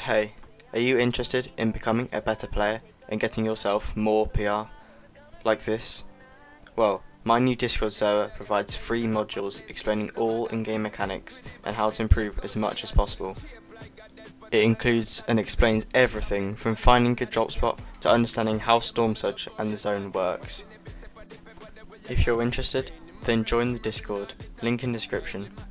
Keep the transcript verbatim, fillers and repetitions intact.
Hey, are you interested in becoming a better player and getting yourself more P R like this? Well, my new Discord server provides free modules explaining all in-game mechanics and how to improve as much as possible. It includes and explains everything from finding a good drop spot to understanding how Storm Surge and the zone works. If you're interested, then join the Discord, link in description.